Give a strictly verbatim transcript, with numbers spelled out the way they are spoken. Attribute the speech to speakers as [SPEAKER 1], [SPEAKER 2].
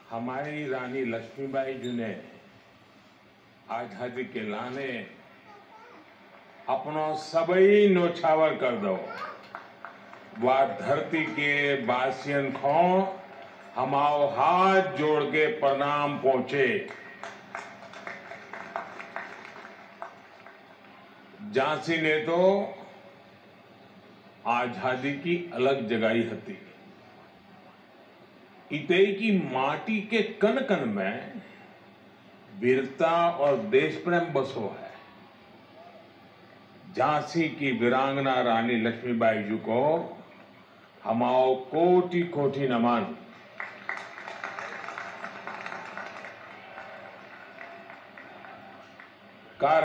[SPEAKER 1] हमारी रानी लक्ष्मीबाई जी ने आजादी के लाने अपनो सबई नोछावर कर दो। वह धरती के बासियन को हमाओ हाथ जोड़ के प्रणाम पहुंचे। झांसी ने तो आजादी की अलग जगाई हती। इतई की माटी के कन कन में वीरता और देश प्रेम बसो है। झांसी की वीरांगना रानी लक्ष्मीबाई जी को हमाओ कोटि कोटि नमन।